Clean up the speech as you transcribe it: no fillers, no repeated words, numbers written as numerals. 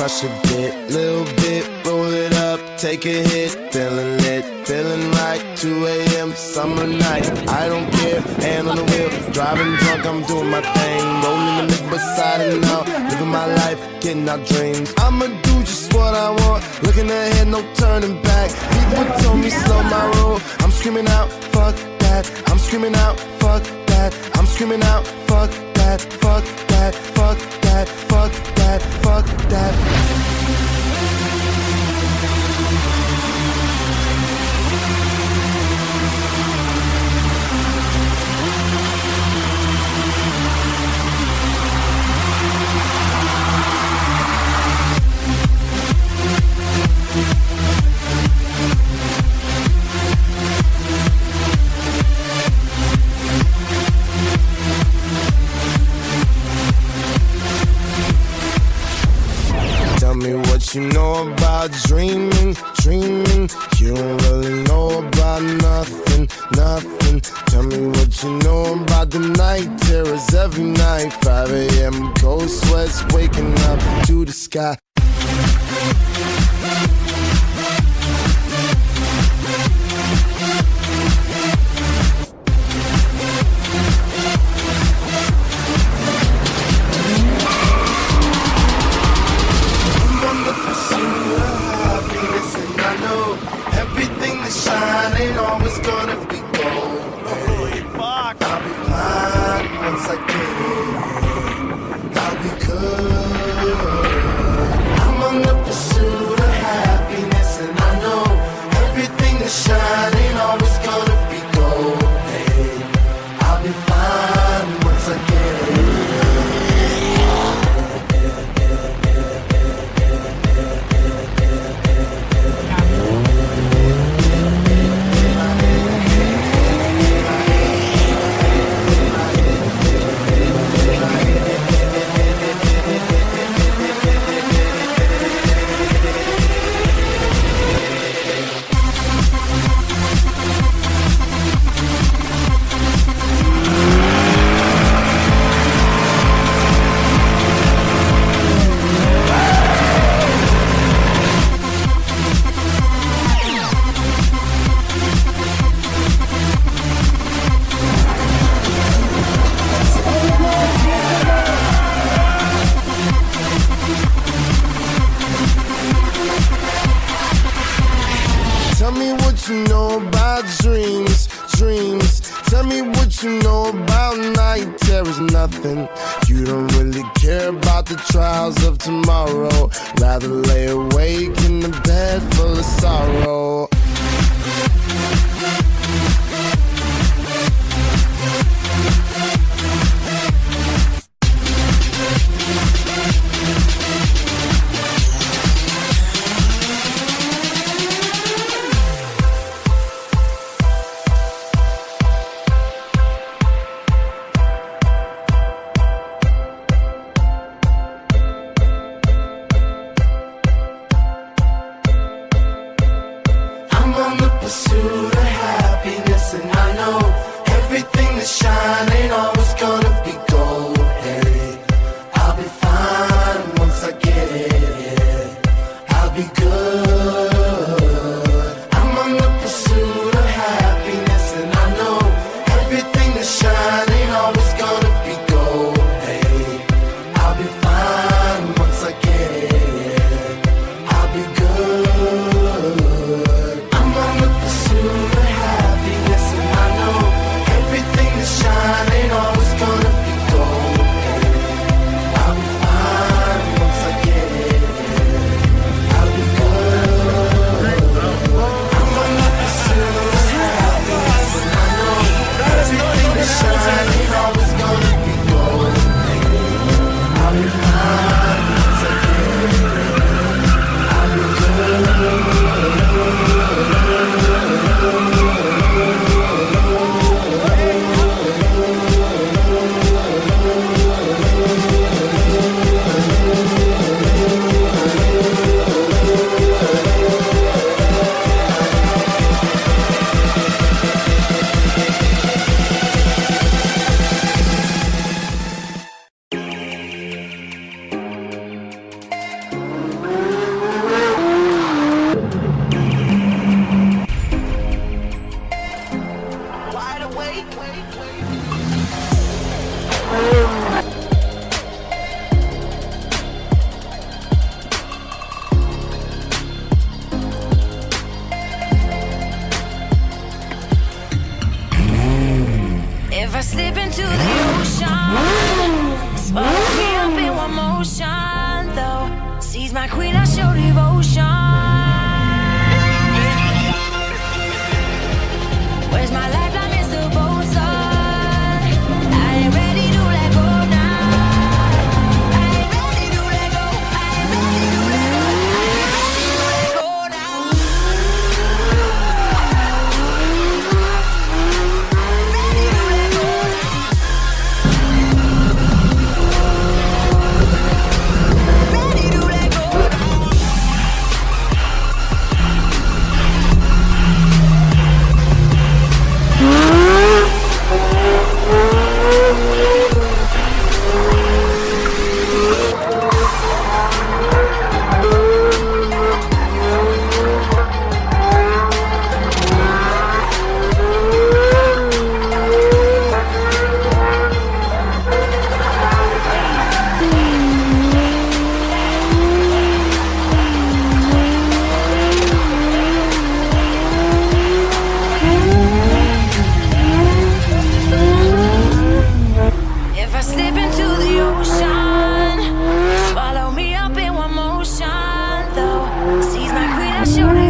I should get. Little bit, roll it up, take a hit. Feeling lit, feeling right. 2 a.m. summer night. I don't care, hand on the wheel. Driving drunk, I'm doing my thing. Rolling the mid beside and out. Living my life, getting our dreams. I'ma do just what I want. Looking ahead, no turning back. People told me slow my roll. I'm screaming out, fuck that. I'm screaming out, fuck that. I'm screaming out, fuck that. Fuck that, fuck that, fuck that, fuck that. Tell me what you know about dreaming, dreaming. You don't really know about nothing, nothing. Tell me what you know about the night terrors every night. 5 a.m. cold sweats waking up to the sky. Shine ain't always gonna be gold. Holy fuck! I'll be fine once I get it. I'll be good. I'm on the pursuit of happiness, and I know everything that shine ain't always gonna be gold. Hey, I'll be fine once I get it. Tell me what you know about dreams, dreams. Tell me what you know about night terrors, nothing. You don't really care about the trials of tomorrow. Rather lay awake in the bed full of sorrow. I'm on the pursuit of happiness. my queen, I show devotion. Where's my lifeline, Mr. Bosun? I ain't ready to let go now. I ain't ready to let go. I ain't ready to let go. I ain't ready to let go now. Ready to let go now. Ready to let go now. If I slip into the ocean, swallow me up in one motion, though. Seize my queen, I show